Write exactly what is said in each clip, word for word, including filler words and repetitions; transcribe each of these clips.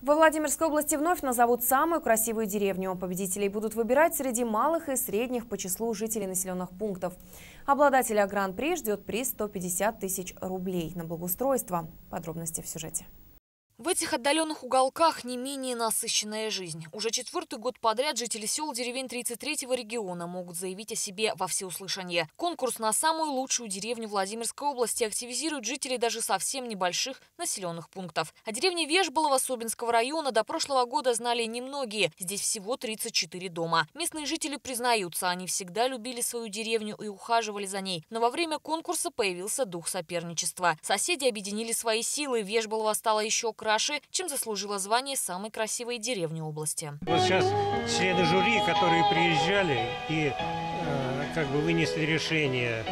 Во Владимирской области вновь назовут самую красивую деревню. Победителей будут выбирать среди малых и средних по числу жителей населенных пунктов. Обладателя гран-при ждет приз сто пятьдесят тысяч рублей на благоустройство. Подробности в сюжете. В этих отдаленных уголках не менее насыщенная жизнь. Уже четвертый год подряд жители сел деревень тридцать третьего региона могут заявить о себе во всеуслышание. Конкурс на самую лучшую деревню Владимирской области активизирует жителей даже совсем небольших населенных пунктов. О деревне Вешболово Собинского района до прошлого года знали немногие. Здесь всего тридцать четыре дома. Местные жители признаются, они всегда любили свою деревню и ухаживали за ней. Но во время конкурса появился дух соперничества. Соседи объединили свои силы. Вешболово стало еще краше, чем заслужила звание самой красивой деревни области. Вот сейчас члены жюри, которые приезжали и э, как бы вынесли решение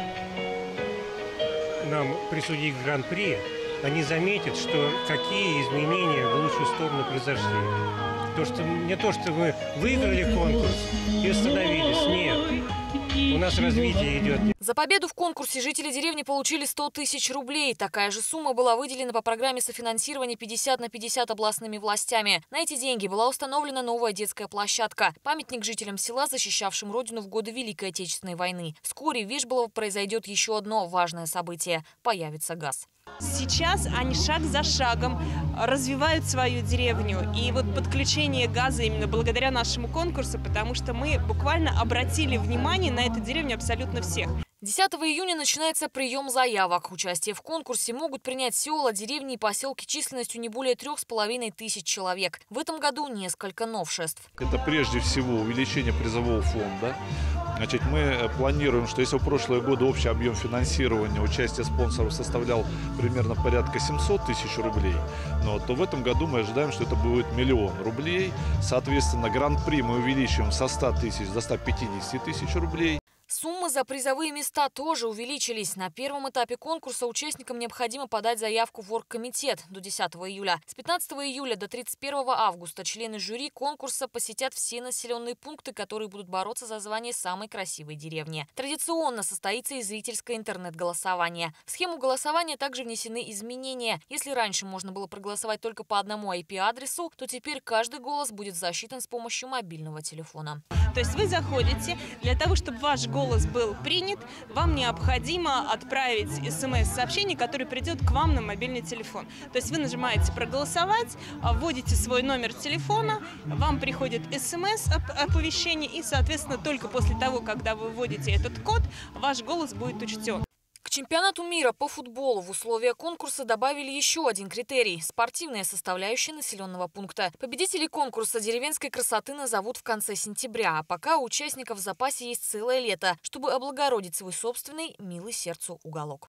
нам присудить гран-при, они заметят, что какие изменения в лучшую сторону произошли. То, что, не то, что мы выиграли конкурс и остановились, нет. У нас развитие идет. За победу в конкурсе жители деревни получили сто тысяч рублей. Такая же сумма была выделена по программе софинансирования пятьдесят на пятьдесят областными властями. На эти деньги была установлена новая детская площадка. Памятник жителям села, защищавшим родину в годы Великой Отечественной войны. Вскоре в Вешболово произойдет еще одно важное событие – появится газ. Сейчас они шаг за шагом развивают свою деревню. И вот подключение газа именно благодаря нашему конкурсу, потому что мы буквально обратили внимание на эту деревню абсолютно всех. десятого июня начинается прием заявок. Участие в конкурсе могут принять села, деревни и поселки численностью не более трех с половиной тысяч человек. В этом году несколько новшеств. Это прежде всего увеличение призового фонда. Значит, мы планируем, что если в прошлые годы общий объем финансирования, участия спонсоров составлял примерно порядка семьсот тысяч рублей, но, то в этом году мы ожидаем, что это будет миллион рублей. Соответственно, гран-при мы увеличиваем со ста тысяч до ста пятидесяти тысяч рублей. Суммы за призовые места тоже увеличились. На первом этапе конкурса участникам необходимо подать заявку в оргкомитет до десятого июля. С пятнадцатого июля до тридцать первого августа члены жюри конкурса посетят все населенные пункты, которые будут бороться за звание самой красивой деревни. Традиционно состоится и зрительское интернет-голосование. В схему голосования также внесены изменения. Если раньше можно было проголосовать только по одному ай пи-адресу, то теперь каждый голос будет засчитан с помощью мобильного телефона. То есть вы заходите, для того, чтобы ваш голос был принят, вам необходимо отправить смс-сообщение, которое придет к вам на мобильный телефон. То есть вы нажимаете «Проголосовать», вводите свой номер телефона, вам приходит смс-оповещение, и, соответственно, только после того, когда вы вводите этот код, ваш голос будет учтен. К чемпионату мира по футболу в условия конкурса добавили еще один критерий – спортивная составляющая населенного пункта. Победителей конкурса деревенской красоты назовут в конце сентября, а пока у участников в запасе есть целое лето, чтобы облагородить свой собственный, милый сердцу уголок.